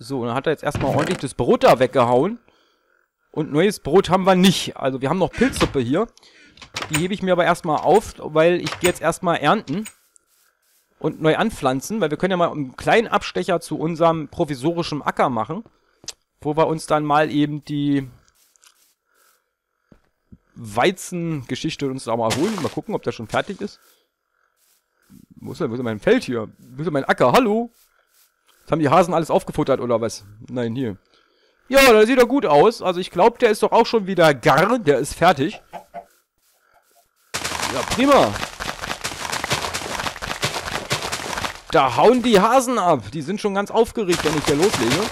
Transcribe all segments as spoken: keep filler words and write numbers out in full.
So, dann hat er jetzt erstmal ordentlich das Brot da weggehauen. Und neues Brot haben wir nicht. Also wir haben noch Pilzsuppe hier. Die hebe ich mir aber erstmal auf, weil ich gehe jetzt erstmal ernten. Und neu anpflanzen, weil wir können ja mal einen kleinen Abstecher zu unserem provisorischen Acker machen. Wo wir uns dann mal eben die Weizengeschichte uns da mal holen. Mal gucken, ob der schon fertig ist. Wo ist denn, wo ist denn mein Feld hier? Wo ist denn mein Acker? Hallo? Jetzt haben die Hasen alles aufgefuttert oder was? Nein, hier. Ja, das sieht doch gut aus. Also ich glaube, der ist doch auch schon wieder gar. Der ist fertig. Ja, prima. Da hauen die Hasen ab. Die sind schon ganz aufgeregt, wenn ich hier loslege.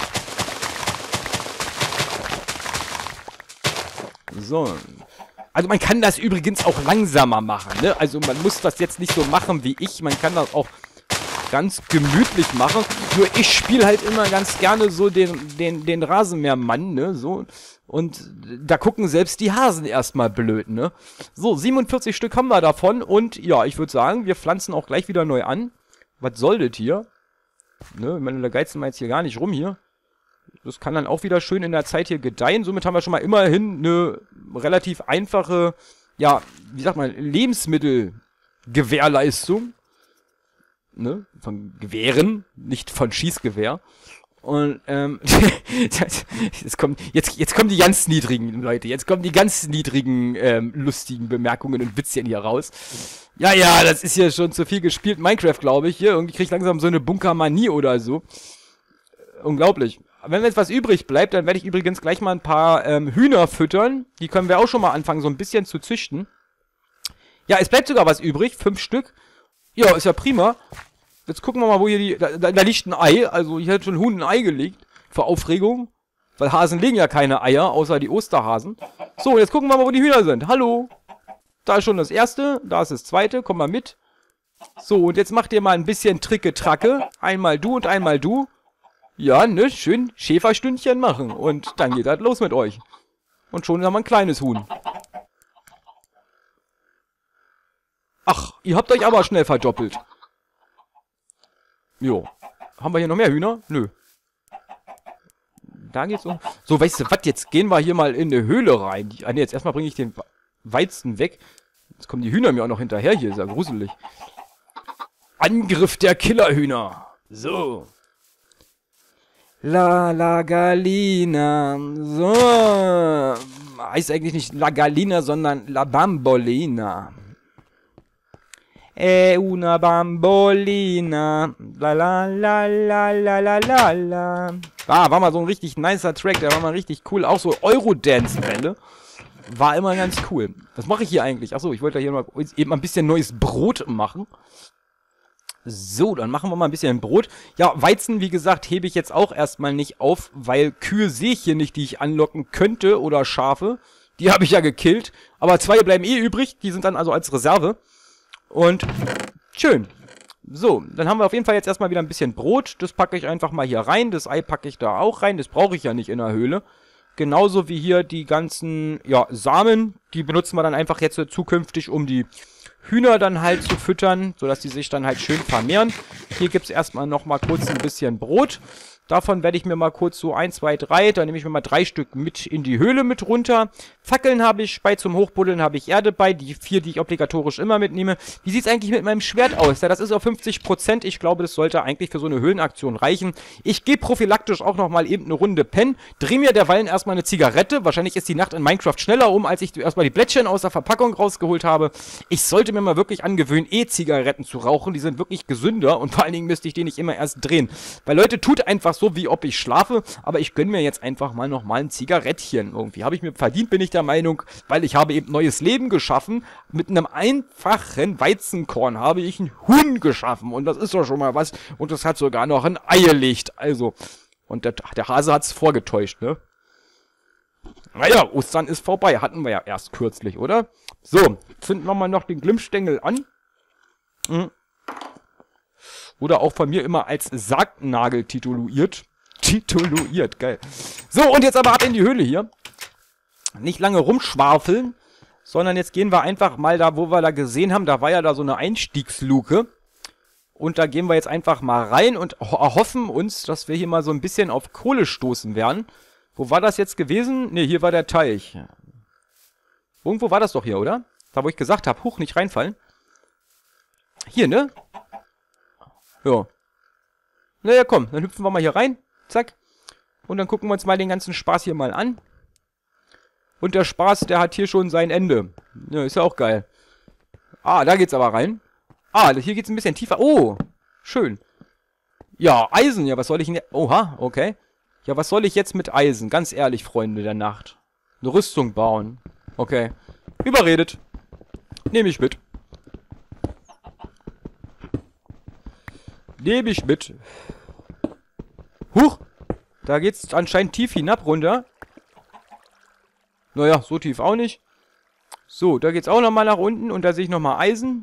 So. Also man kann das übrigens auch langsamer machen, ne? Also man muss das jetzt nicht so machen wie ich. Man kann das auch ganz gemütlich machen. Nur ich spiele halt immer ganz gerne so den, den, den Rasenmähermann, ne? So. Und da gucken selbst die Hasen erstmal blöd, ne? So, siebenundvierzig Stück haben wir davon. Und ja, ich würde sagen, wir pflanzen auch gleich wieder neu an. Was soll das hier? Ne? Ich meine, da geizen wir jetzt hier gar nicht rum hier. Das kann dann auch wieder schön in der Zeit hier gedeihen. Somit haben wir schon mal immerhin eine relativ einfache, ja, wie sagt man, Lebensmittelgewährleistung. Ne? Von Gewehren, nicht von Schießgewehr. Und, ähm, jetzt, kommt, jetzt, jetzt kommen die ganz niedrigen, Leute. Jetzt kommen die ganz niedrigen, ähm, lustigen Bemerkungen und Witzchen hier raus. Ja, ja, das ist hier schon zu viel gespielt. Minecraft, glaube ich. Hier, irgendwie kriege ich langsam so eine Bunkermanie oder so. Unglaublich. Wenn jetzt was übrig bleibt, dann werde ich übrigens gleich mal ein paar ähm, Hühner füttern. Die können wir auch schon mal anfangen, so ein bisschen zu züchten. Ja, es bleibt sogar was übrig. Fünf Stück. Ja, ist ja prima. Jetzt gucken wir mal, wo hier die... Da, da, da liegt ein Ei. Also ich hätte schon ein Huhn ein Ei gelegt. Vor Aufregung. Weil Hasen legen ja keine Eier, außer die Osterhasen. So, jetzt gucken wir mal, wo die Hühner sind. Hallo. Da ist schon das erste. Da ist das zweite. Komm mal mit. So, und jetzt macht ihr mal ein bisschen Tricke-Tracke. Einmal du und einmal du. Ja, ne, schön Schäferstündchen machen. Und dann geht das los mit euch. Und schon haben wir ein kleines Huhn. Ach, ihr habt euch aber schnell verdoppelt. Jo. Haben wir hier noch mehr Hühner? Nö. Da geht's um... So, weißt du was, jetzt gehen wir hier mal in eine Höhle rein. Ah, ne, jetzt erstmal bringe ich den Weizen weg. Jetzt kommen die Hühner mir auch noch hinterher. Hier ist ja gruselig. Angriff der Killerhühner. So. La La Gallina. So. Heißt eigentlich nicht La Gallina, sondern La Bambolina. E una Bambolina. La la la la la la la la. Ah, war mal so ein richtig nicer Track. Der war mal richtig cool. Auch so Eurodance-Welle. War immer ganz cool. Was mache ich hier eigentlich? Achso, ich wollte hier mal eben ein bisschen neues Brot machen. So, dann machen wir mal ein bisschen Brot. Ja, Weizen, wie gesagt, hebe ich jetzt auch erstmal nicht auf, weil Kühe sehe ich hier nicht, die ich anlocken könnte, oder Schafe. Die habe ich ja gekillt. Aber zwei bleiben eh übrig, die sind dann also als Reserve. Und schön. So, dann haben wir auf jeden Fall jetzt erstmal wieder ein bisschen Brot. Das packe ich einfach mal hier rein. Das Ei packe ich da auch rein. Das brauche ich ja nicht in der Höhle. Genauso wie hier die ganzen, ja, Samen. Die benutzen wir dann einfach jetzt zukünftig, um die Hühner dann halt zu füttern, sodass die sich dann halt schön vermehren. Hier gibt es erstmal noch mal kurz ein bisschen Brot. Davon werde ich mir mal kurz so ein, zwei, drei, dann nehme ich mir mal drei Stück mit in die Höhle mit runter. Fackeln habe ich, bei zum Hochbuddeln habe ich Erde bei, die vier, die ich obligatorisch immer mitnehme. Wie sieht es eigentlich mit meinem Schwert aus? Ja, das ist auf fünfzig Prozent. Ich glaube, das sollte eigentlich für so eine Höhlenaktion reichen. Ich gehe prophylaktisch auch noch mal eben eine Runde pennen, drehe mir derweilen erstmal eine Zigarette. Wahrscheinlich ist die Nacht in Minecraft schneller um, als ich erstmal die Blättchen aus der Verpackung rausgeholt habe. Ich sollte mir mal wirklich angewöhnen, E-Zigaretten zu rauchen. Die sind wirklich gesünder und vor allen Dingen müsste ich die nicht immer erst drehen. Weil Leute, tut einfach so, wie ob ich schlafe, aber ich gönne mir jetzt einfach mal nochmal ein Zigarettchen. Irgendwie habe ich mir verdient, bin ich der Meinung, weil ich habe eben neues Leben geschaffen. Mit einem einfachen Weizenkorn habe ich ein Huhn geschaffen und das ist doch schon mal was und das hat sogar noch ein Ei gelegt. Also, und der, der Hase hat es vorgetäuscht, ne? Naja, Ostern ist vorbei, hatten wir ja erst kürzlich, oder? So, zünden wir mal noch den Glimmstängel an. Hm. Oder auch von mir immer als Sargnagel tituliert. Tituliert, geil. So, und jetzt aber ab in die Höhle hier. Nicht lange rumschwafeln, sondern jetzt gehen wir einfach mal da, wo wir da gesehen haben. Da war ja da so eine Einstiegsluke. Und da gehen wir jetzt einfach mal rein und erhoffen uns, dass wir hier mal so ein bisschen auf Kohle stoßen werden. Wo war das jetzt gewesen? Ne, hier war der Teich. Irgendwo war das doch hier, oder? Da, wo ich gesagt habe, huch, nicht reinfallen. Hier, ne? Ja. Naja, komm, dann hüpfen wir mal hier rein. Zack. Und dann gucken wir uns mal den ganzen Spaß hier mal an. Und der Spaß, der hat hier schon sein Ende. Ja, ist ja auch geil. Ah, da geht's aber rein. Ah, hier geht's ein bisschen tiefer. Oh, schön. Ja, Eisen. Ja, was soll ich denn... Oha, okay. Ja, was soll ich jetzt mit Eisen? Ganz ehrlich, Freunde der Nacht. Eine Rüstung bauen. Okay. Überredet. Nehme ich mit. Nehme ich mit. Huch. Da geht's anscheinend tief hinab runter. Naja, so tief auch nicht. So, da geht's auch nochmal nach unten. Und da sehe ich nochmal Eisen.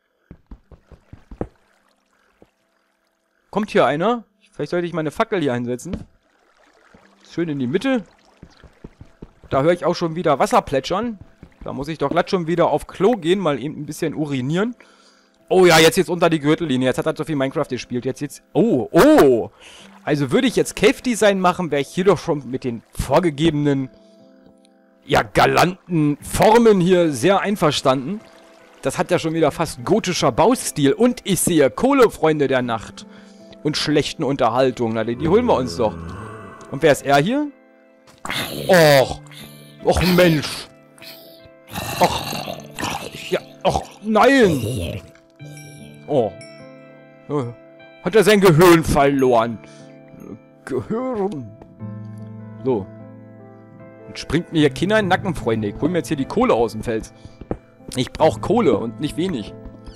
Kommt hier einer? Vielleicht sollte ich meine Fackel hier einsetzen. Schön in die Mitte. Da höre ich auch schon wieder Wasser plätschern. Da muss ich doch glatt schon wieder auf Klo gehen. Mal eben ein bisschen urinieren. Oh ja, jetzt jetzt unter die Gürtellinie. Jetzt hat er so viel Minecraft gespielt. Jetzt jetzt... Oh, oh. Also würde ich jetzt Cave Design machen, wäre ich hier doch schon mit den vorgegebenen... ja, galanten Formen hier sehr einverstanden. Das hat ja schon wieder fast gotischer Baustil. Und ich sehe Kohle, Freunde der Nacht. Und schlechten Unterhaltung. Na, die, die holen wir uns doch. Und wer ist er hier? Och. Och, Mensch. Och. Ja, och, nein. Oh. Hat er sein Gehirn verloren. Gehirn. So. Und springt mir hier Kinder in den Nacken, Freunde. Ich hol mir jetzt hier die Kohle aus dem Fels. Ich brauche Kohle und nicht wenig.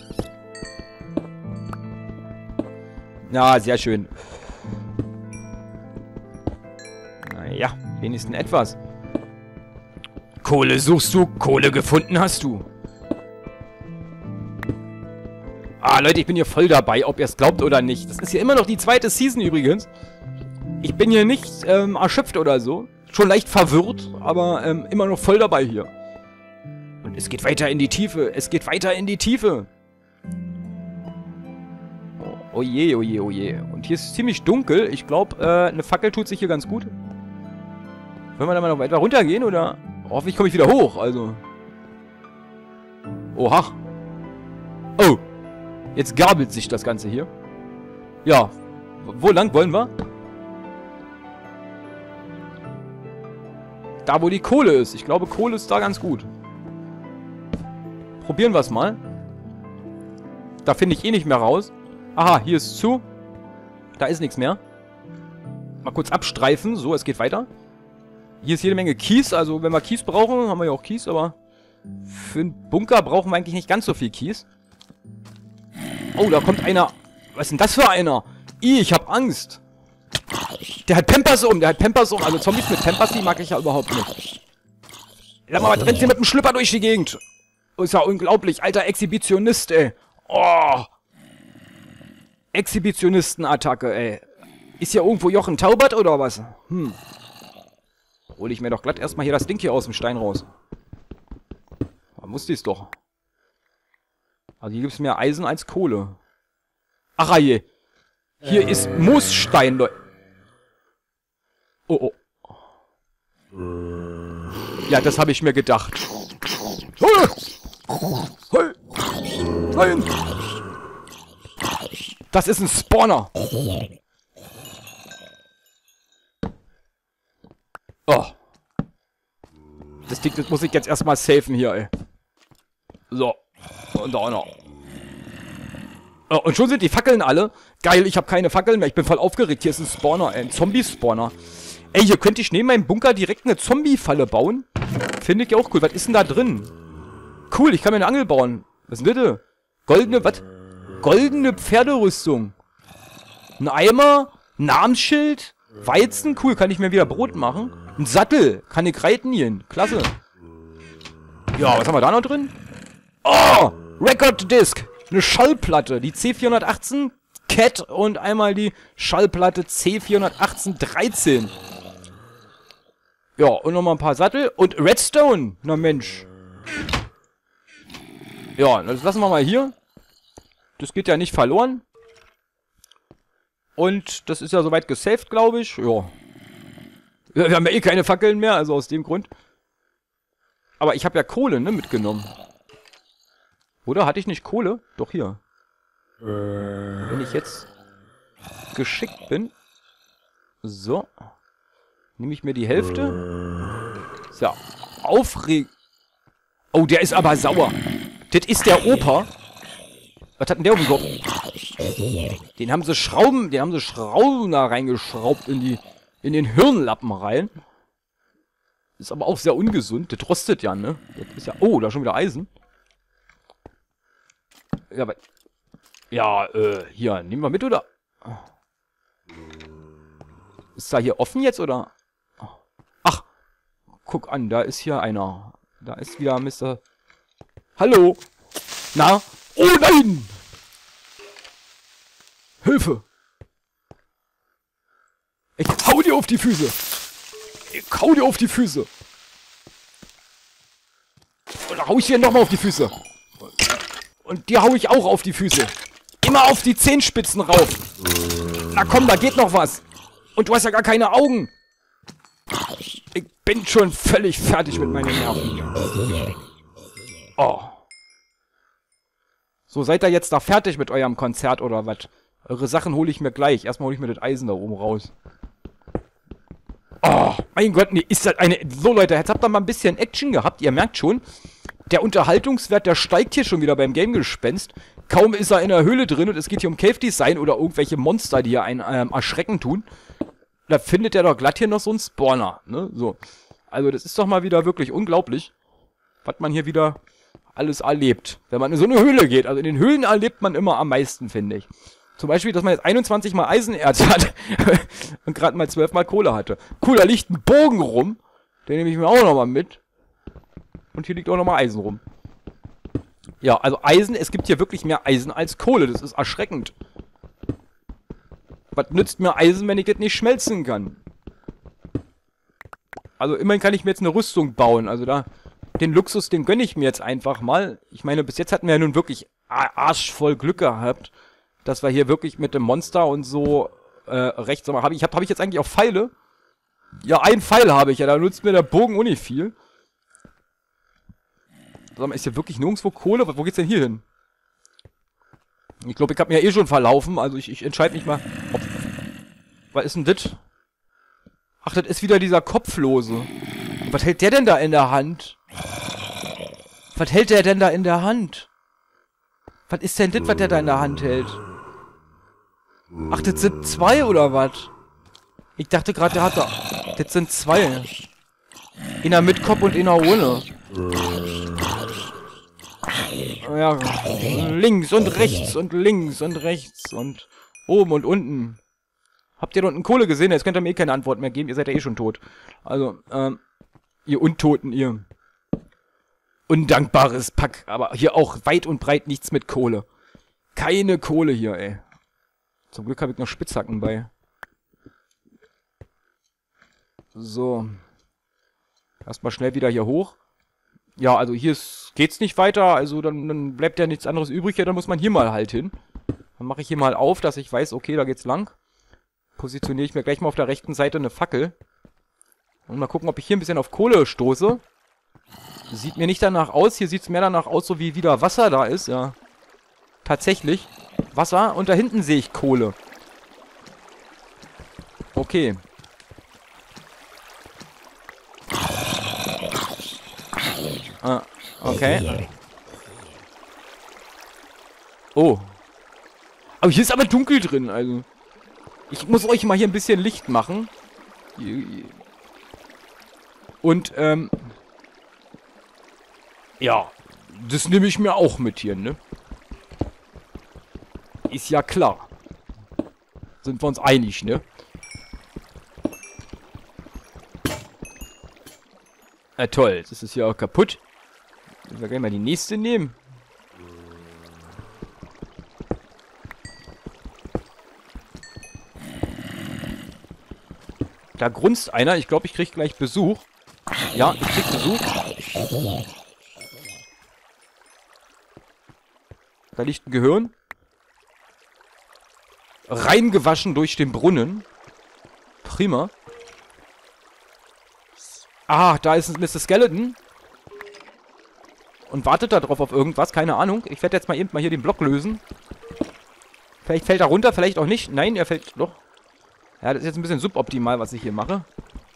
Ja, sehr schön. Naja, wenigstens etwas. Kohle suchst du, Kohle gefunden hast du. Ah, Leute, ich bin hier voll dabei, ob ihr es glaubt oder nicht. Das ist hier immer noch die zweite Season übrigens. Ich bin hier nicht ähm, erschöpft oder so. Schon leicht verwirrt, aber ähm, immer noch voll dabei hier. Und es geht weiter in die Tiefe. Es geht weiter in die Tiefe. Oh, oh je, oh je, oh je. Und hier ist es ziemlich dunkel. Ich glaube, äh, eine Fackel tut sich hier ganz gut. Wollen wir da mal noch weiter runtergehen, oder? Hoffentlich komme ich wieder hoch, also. Oha. Oh. Jetzt gabelt sich das Ganze hier. Ja. Wo lang wollen wir? Da, wo die Kohle ist. Ich glaube, Kohle ist da ganz gut. Probieren wir es mal. Da finde ich eh nicht mehr raus. Aha, hier ist zu. Da ist nichts mehr. Mal kurz abstreifen. So, es geht weiter. Hier ist jede Menge Kies. Also, wenn wir Kies brauchen, haben wir ja auch Kies. Aber für einen Bunker brauchen wir eigentlich nicht ganz so viel Kies. Oh, da kommt einer. Was ist denn das für einer? Ih, ich hab Angst. Der hat Pampers um, der hat Pampers um. Also Zombies mit Pampers, die mag ich ja überhaupt nicht. Sag mal, was rennt hier mit dem Schlüpper durch die Gegend? Oh, ist ja unglaublich. Alter Exhibitionist, ey. Oh. Exhibitionistenattacke, ey. Ist hier irgendwo Jochen Taubert oder was? Hm. Hol ich mir doch glatt erstmal hier das Ding hier aus dem Stein raus. Da muss dies doch. Also hier gibt es mehr Eisen als Kohle. Ach je. Hier ist Moosstein, Leute. Oh, oh. Ja, das habe ich mir gedacht. Nein! Das ist ein Spawner. Oh. Das Ding, das muss ich jetzt erstmal safen hier, ey. So. Und da auch noch. Oh, und schon sind die Fackeln alle. Geil, ich habe keine Fackeln mehr. Ich bin voll aufgeregt. Hier ist ein Spawner, ein Zombie-Spawner. Ey, hier könnte ich neben meinem Bunker direkt eine Zombie-Falle bauen. Finde ich auch cool. Was ist denn da drin? Cool, ich kann mir eine Angel bauen. Was ist denn das? Goldene, was? Goldene Pferderüstung. Ein Eimer, ein Namensschild, Weizen. Cool, kann ich mir wieder Brot machen. Ein Sattel, kann ich reiten hier. Klasse. Ja, was haben wir da noch drin? Oh, Record Disc. Eine Schallplatte, die C vierhundertachtzehn Cat und einmal die Schallplatte C vierhundertachtzehn dreizehn. Ja, und nochmal ein paar Sattel und Redstone. Na Mensch. Ja, das lassen wir mal hier. Das geht ja nicht verloren. Und das ist ja soweit gesaved, glaube ich. Ja. Wir haben ja eh keine Fackeln mehr, also aus dem Grund. Aber ich habe ja Kohle, ne, mitgenommen. Oder? Hatte ich nicht Kohle? Doch, hier. Wenn ich jetzt geschickt bin. So. Nehme ich mir die Hälfte. So. Aufreg... Oh, der ist aber sauer. Das ist der Opa. Was hat denn der um den Kopf? Den haben sie Schrauben, den haben sie Schrauben da reingeschraubt in die, in den Hirnlappen rein. Ist aber auch sehr ungesund. Das rostet ja, ne? Das ist ja, oh, da ist schon wieder Eisen. Ja, aber, ja, äh, hier, nehmen wir mit, oder? Ist da hier offen jetzt, oder? Ach, guck an, da ist hier einer. Da ist wieder Mister Hallo? Na? Oh nein! Hilfe! Ich hau dir auf die Füße! Ich hau dir auf die Füße! Und da hau ich dir nochmal auf die Füße! Und dir hau ich auch auf die Füße! Immer auf die Zehenspitzen rauf! Na komm, da geht noch was! Und du hast ja gar keine Augen! Ich bin schon völlig fertig mit meinen Nerven. Oh. So, seid ihr jetzt da fertig mit eurem Konzert oder was? Eure Sachen hole ich mir gleich. Erstmal hole ich mir das Eisen da oben raus. Oh, mein Gott, nee, ist das eine... So, Leute, jetzt habt ihr mal ein bisschen Action gehabt. Ihr merkt schon, der Unterhaltungswert, der steigt hier schon wieder beim Game-Gespenst. Kaum ist er in der Höhle drin und es geht hier um Cave-Design oder irgendwelche Monster, die hier einen ähm, erschrecken tun. Da findet er doch glatt hier noch so einen Spawner, ne? So. Also, das ist doch mal wieder wirklich unglaublich, was man hier wieder alles erlebt, wenn man in so eine Höhle geht. Also, in den Höhlen erlebt man immer am meisten, finde ich. Zum Beispiel, dass man jetzt einundzwanzig mal Eisenerz hat und gerade mal zwölf mal Kohle hatte. Cool, da liegt ein Bogen rum. Den nehme ich mir auch nochmal mit. Und hier liegt auch nochmal Eisen rum. Ja, also Eisen, es gibt hier wirklich mehr Eisen als Kohle. Das ist erschreckend. Was nützt mir Eisen, wenn ich das nicht schmelzen kann? Also immerhin kann ich mir jetzt eine Rüstung bauen. Also da, den Luxus, den gönne ich mir jetzt einfach mal. Ich meine, bis jetzt hatten wir ja nun wirklich arschvoll Glück gehabt, dass wir hier wirklich mit dem Monster und so äh, recht, sag mal, habe ich, hab, hab ich jetzt eigentlich auch Pfeile? Ja, einen Pfeil habe ich ja, da nutzt mir der Bogen auch nicht viel. Sag mal, ist hier wirklich nirgendwo Kohle? Wo geht's denn hier hin? Ich glaube, ich habe mir ja eh schon verlaufen, also ich, ich entscheide mich mal, ob... Was ist denn das? Ach, das ist wieder dieser Kopflose. Was hält der denn da in der Hand? Was hält der denn da in der Hand? Was ist denn das, was der da in der Hand hält? Ach, das sind zwei, oder was? Ich dachte gerade, der hat da... Das sind zwei. Einer mit Kopf und einer ohne. Ja, links und rechts und links und rechts und oben und unten. Habt ihr da unten Kohle gesehen? Jetzt könnt ihr mir eh keine Antwort mehr geben. Ihr seid ja eh schon tot. Also, ähm, ihr Untoten, ihr. Undankbares Pack. Aber hier auch weit und breit nichts mit Kohle. Keine Kohle hier, ey. Zum Glück habe ich noch Spitzhacken bei. So. Erstmal schnell wieder hier hoch. Ja, also hier ist, geht's nicht weiter. Also dann, dann bleibt ja nichts anderes übrig. Ja, dann muss man hier mal halt hin. Dann mache ich hier mal auf, dass ich weiß, okay, da geht's lang. Positioniere ich mir gleich mal auf der rechten Seite eine Fackel. Und mal gucken, ob ich hier ein bisschen auf Kohle stoße. Sieht mir nicht danach aus. Hier sieht es mehr danach aus, so wie wieder Wasser da ist. Ja, tatsächlich. Wasser. Und da hinten sehe ich Kohle. Okay. Ah, okay. Oh. Aber hier ist aber dunkel drin, also. Ich muss euch mal hier ein bisschen Licht machen. Und, ähm... ja, das nehme ich mir auch mit hier, ne? Ist ja klar. Sind wir uns einig, ne? Ah, toll. Jetzt ist es hier auch kaputt. Ich will gleich mal die nächste nehmen. Da grunzt einer. Ich glaube, ich kriege gleich Besuch. Ja, ich krieg Besuch. Da liegt ein Gehirn. reingewaschen durch den Brunnen. Prima. Ah, da ist ein Mister Skeleton. Und wartet da drauf auf irgendwas, keine Ahnung. Ich werde jetzt mal eben mal hier den Block lösen. Vielleicht fällt er runter, vielleicht auch nicht. Nein, er fällt doch. Ja, das ist jetzt ein bisschen suboptimal, was ich hier mache.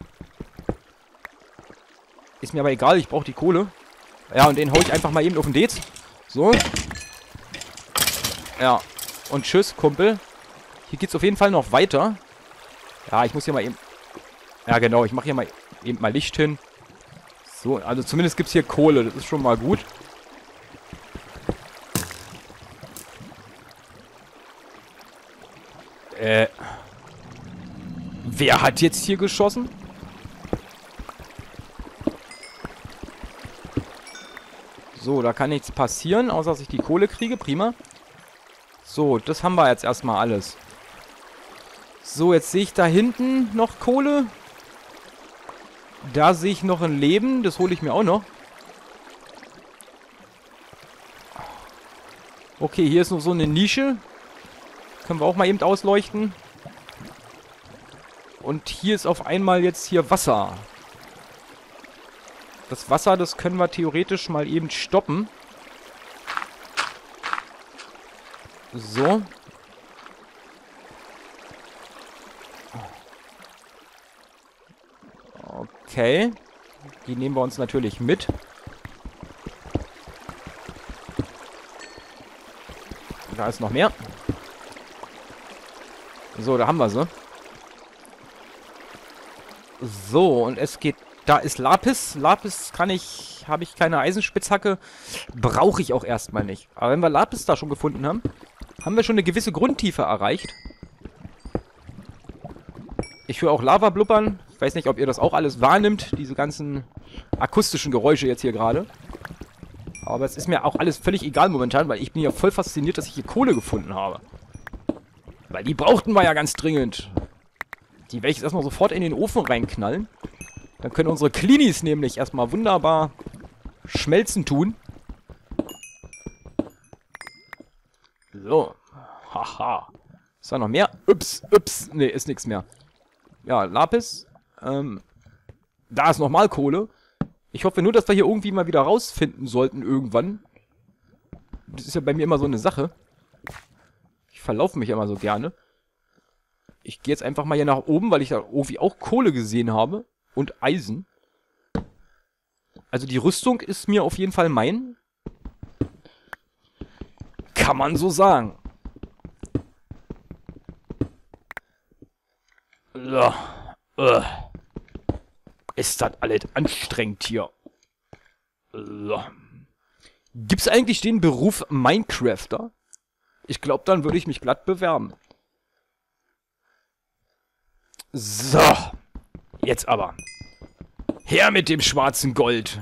Ist mir aber egal, ich brauche die Kohle. Ja, und den hau ich einfach mal eben auf den Dez. So. Ja. Und tschüss, Kumpel. Hier geht's auf jeden Fall noch weiter. Ja, ich muss hier mal eben... Ja, genau, ich mache hier mal eben mal Licht hin. So, also zumindest gibt's hier Kohle. Das ist schon mal gut. Äh... Wer hat jetzt hier geschossen? So, da kann nichts passieren, außer dass ich die Kohle kriege. Prima. So, das haben wir jetzt erstmal alles. So, jetzt sehe ich da hinten noch Kohle. Da sehe ich noch ein Leben. Das hole ich mir auch noch. Okay, hier ist noch so eine Nische. Können wir auch mal eben ausleuchten. Und hier ist auf einmal jetzt hier Wasser. Das Wasser, das können wir theoretisch mal eben stoppen. So. Okay. Die nehmen wir uns natürlich mit. Da ist noch mehr. So, da haben wir sie. So, und es geht... Da ist Lapis. Lapis kann ich... Habe ich keine Eisenspitzhacke. Brauche ich auch erstmal nicht. Aber wenn wir Lapis da schon gefunden haben, haben wir schon eine gewisse Grundtiefe erreicht. Ich höre auch Lava blubbern. Ich weiß nicht, ob ihr das auch alles wahrnimmt. Diese ganzen akustischen Geräusche jetzt hier gerade. Aber es ist mir auch alles völlig egal momentan, weil ich bin ja voll fasziniert, dass ich hier Kohle gefunden habe. Weil die brauchten wir ja ganz dringend. Die werde ich jetzt erstmal sofort in den Ofen reinknallen. Dann können unsere Cleanies nämlich erstmal wunderbar schmelzen tun. So. Haha. Ist da noch mehr? Ups, ups. Ne, ist nichts mehr. Ja, Lapis. Ähm, da ist nochmal Kohle. Ich hoffe nur, dass wir hier irgendwie mal wieder rausfinden sollten irgendwann. Das ist ja bei mir immer so eine Sache. Ich verlaufe mich ja immer so gerne. Ich gehe jetzt einfach mal hier nach oben, weil ich da irgendwie auch Kohle gesehen habe. Und Eisen. Also die Rüstung ist mir auf jeden Fall mein. Kann man so sagen. Uh, uh. Ist das alles anstrengend hier. Uh. Gibt's eigentlich den Beruf Minecrafter? Ich glaube, dann würde ich mich glatt bewerben. So. Jetzt aber. Her mit dem schwarzen Gold.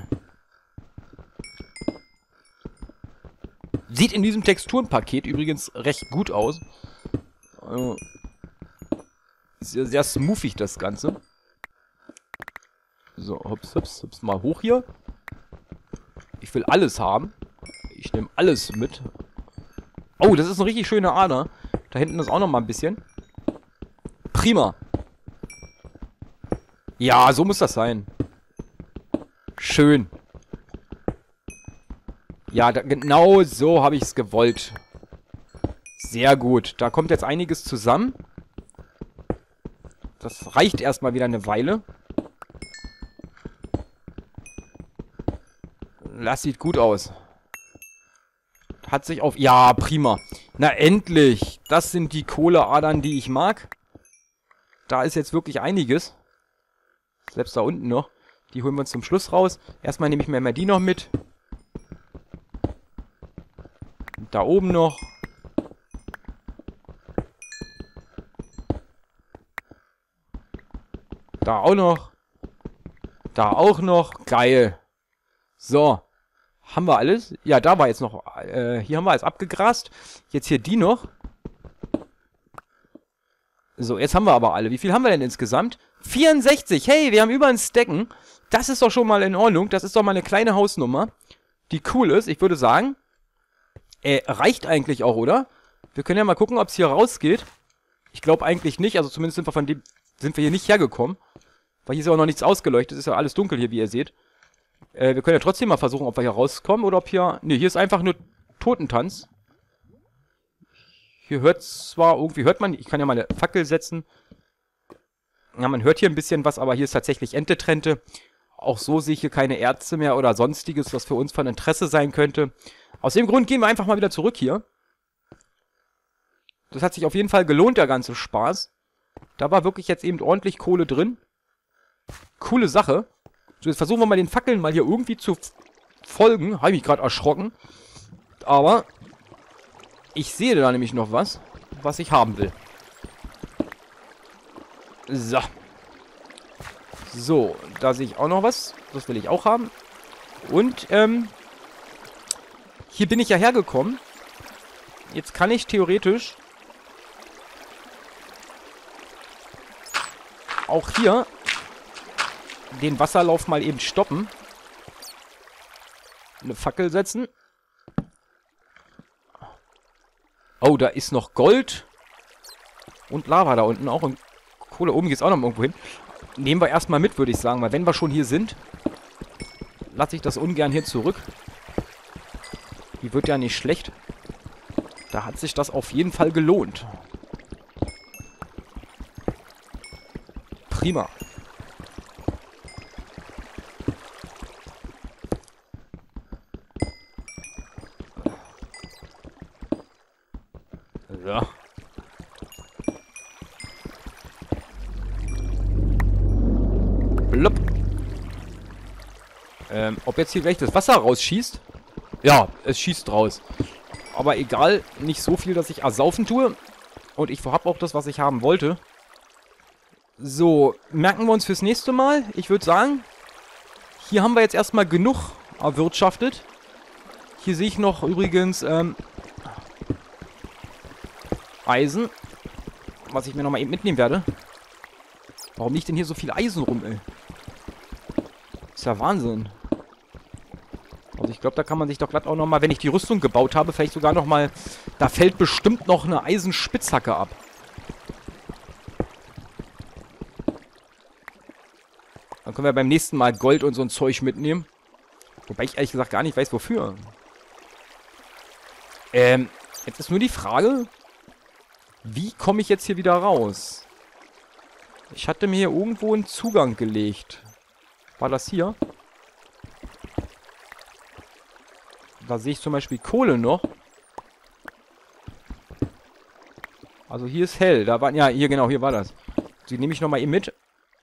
Sieht in diesem Texturenpaket übrigens recht gut aus. Also, sehr, sehr smoothig das Ganze. So, hops, hops, hops, mal hoch hier. Ich will alles haben. Ich nehme alles mit. Oh, das ist eine richtig schöne Ader. Da hinten ist auch noch mal ein bisschen. Prima. Ja, so muss das sein. Schön. Ja, da, genau so habe ich es gewollt. Sehr gut. Da kommt jetzt einiges zusammen. Das reicht erstmal wieder eine Weile. Das sieht gut aus. Hat sich auf... Ja, prima. Na, endlich. Das sind die Kohleadern, die ich mag. Da ist jetzt wirklich einiges. Selbst da unten noch. Die holen wir uns zum Schluss raus. Erstmal nehme ich mir mal die noch mit. Da oben noch. Da auch noch. Da auch noch. Geil. So. Haben wir alles? Ja, da war jetzt noch... Äh, hier haben wir alles abgegrast. Jetzt hier die noch. So, jetzt haben wir aber alle. Wie viel haben wir denn insgesamt? vierundsechzig. Hey, wir haben über ein Stacken. Das ist doch schon mal in Ordnung. Das ist doch mal eine kleine Hausnummer, die cool ist. Ich würde sagen, äh, reicht eigentlich auch, oder? Wir können ja mal gucken, ob es hier rausgeht. Ich glaube eigentlich nicht, also zumindest sind wir von dem, sind wir hier nicht hergekommen. Weil hier ist ja auch noch nichts ausgeleuchtet, ist ja alles dunkel hier, wie ihr seht. Äh, wir können ja trotzdem mal versuchen, ob wir hier rauskommen oder ob hier... Ne, hier ist einfach nur Totentanz. Hier hört zwar, irgendwie hört man, ich kann ja mal eine Fackel setzen. Ja, man hört hier ein bisschen was, aber hier ist tatsächlich Entetrente. Auch so sehe ich hier keine Ärzte mehr oder sonstiges, was für uns von Interesse sein könnte. Aus dem Grund gehen wir einfach mal wieder zurück hier. Das hat sich auf jeden Fall gelohnt, der ganze Spaß. Da war wirklich jetzt eben ordentlich Kohle drin. Coole Sache. So, jetzt versuchen wir mal den Fackeln mal hier irgendwie zu folgen. Habe ich mich gerade erschrocken. Aber ich sehe da nämlich noch was, was ich haben will. So. So, da sehe ich auch noch was. Das will ich auch haben. Und, ähm, hier bin ich ja hergekommen. Jetzt kann ich theoretisch auch hier den Wasserlauf mal eben stoppen. Eine Fackel setzen. Oh, da ist noch Gold. Und Lava da unten auch. Und Kohle oben geht es auch noch irgendwo hin. Nehmen wir erstmal mit, würde ich sagen. Weil wenn wir schon hier sind, lasse ich das ungern hier zurück. Die wird ja nicht schlecht. Da hat sich das auf jeden Fall gelohnt. Prima. Ja. Blub. Ähm, ob jetzt hier gleich das Wasser rausschießt? Ja, es schießt raus. Aber egal, nicht so viel, dass ich ersaufen tue. Und ich habe auch das, was ich haben wollte. So, merken wir uns fürs nächste Mal. Ich würde sagen, hier haben wir jetzt erstmal genug erwirtschaftet. Hier sehe ich noch übrigens, ähm, Eisen. Was ich mir nochmal eben mitnehmen werde. Warum liegt denn hier so viel Eisen rum, ey? Ist ja Wahnsinn. Also ich glaube, da kann man sich doch glatt auch nochmal, wenn ich die Rüstung gebaut habe, vielleicht sogar nochmal... Da fällt bestimmt noch eine Eisenspitzhacke ab. Dann können wir beim nächsten Mal Gold und so ein Zeug mitnehmen. Wobei ich ehrlich gesagt gar nicht weiß, wofür. Ähm, jetzt ist nur die Frage... Wie komme ich jetzt hier wieder raus? Ich hatte mir hier irgendwo einen Zugang gelegt. War das hier? Da sehe ich zum Beispiel Kohle noch. Also hier ist hell. Da war, ja, hier genau, hier war das. Die nehme ich nochmal eben mit.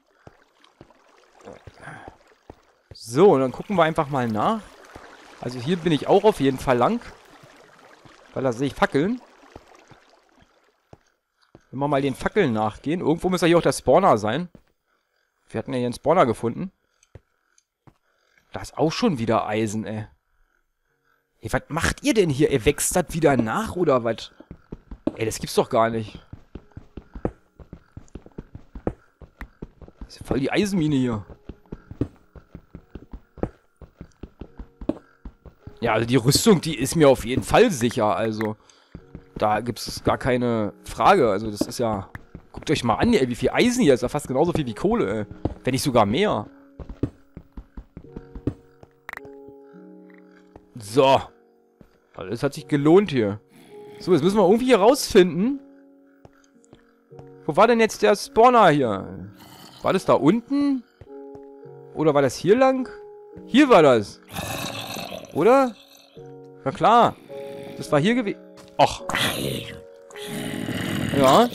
So, und dann gucken wir einfach mal nach. Also hier bin ich auch auf jeden Fall lang. Weil da sehe ich Fackeln. Wenn wir mal den Fackeln nachgehen. Irgendwo muss ja hier auch der Spawner sein. Wir hatten ja hier einen Spawner gefunden. Da ist auch schon wieder Eisen, ey. Ey, was macht ihr denn hier? Ihr wächst das wieder nach, oder was? Ey, das gibt's doch gar nicht. Das ist ja voll die Eisenmine hier. Ja, also die Rüstung, die ist mir auf jeden Fall sicher, also... Da gibt es gar keine Frage. Also das ist ja... Guckt euch mal an, ey, wie viel Eisen hier ist. Ja fast genauso viel wie Kohle, ey. Wenn nicht sogar mehr. So. Also das hat sich gelohnt hier. So, jetzt müssen wir irgendwie hier rausfinden. Wo war denn jetzt der Spawner hier? War das da unten? Oder war das hier lang? Hier war das. Oder? Na klar. Das war hier gewesen. Ach. Ja.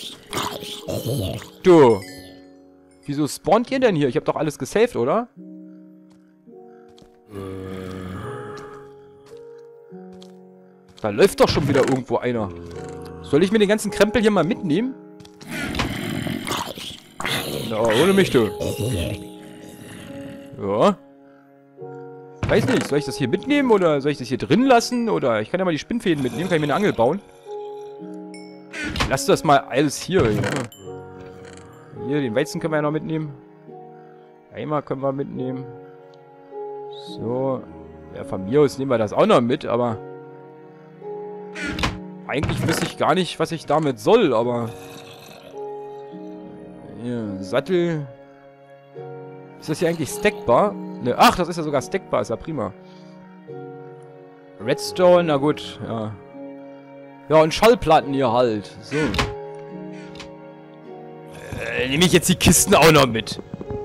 Du. Wieso spawnt ihr denn hier? Ich hab doch alles gesaved, oder? Da läuft doch schon wieder irgendwo einer. Soll ich mir den ganzen Krempel hier mal mitnehmen? Na, ohne mich, du. Ja. Weiß nicht, soll ich das hier mitnehmen oder soll ich das hier drin lassen? Oder ich kann ja mal die Spinnfäden mitnehmen, kann ich mir eine Angel bauen. Lass das mal alles hier. Ja. Hier, den Weizen können wir ja noch mitnehmen. Eimer können wir mitnehmen. So. Ja, von mir aus nehmen wir das auch noch mit, aber... Eigentlich wüsste ich gar nicht, was ich damit soll, aber... Ja, Sattel. Ist das hier eigentlich stackbar? Ne, ach, das ist ja sogar stackbar. Ist ja prima. Redstone, na gut, ja. Ja, und Schallplatten hier halt. So. Äh, nehme ich jetzt die Kisten auch noch mit.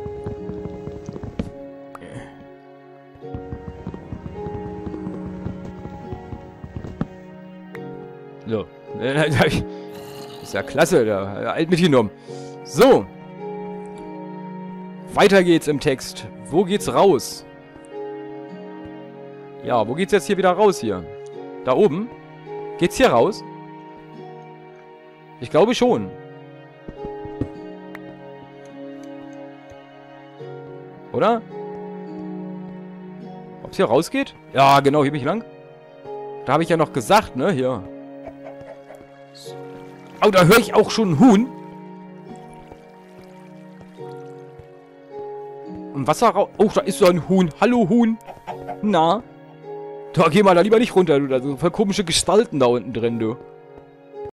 So. Ist ja klasse, da alt mitgenommen. So. Weiter geht's im Text. Wo geht's raus? Ja, wo geht's jetzt hier wieder raus hier? Da oben? Geht's hier raus? Ich glaube schon. Oder? Ob's hier rausgeht? Ja, genau, hier bin ich lang. Da habe ich ja noch gesagt, ne? Hier. Oh, da höre ich auch schon einen Huhn. Im Wasser raus. Oh, da ist so ein Huhn. Hallo, Huhn. Na? Da geh mal da lieber nicht runter, du. Da sind voll komische Gestalten da unten drin, du.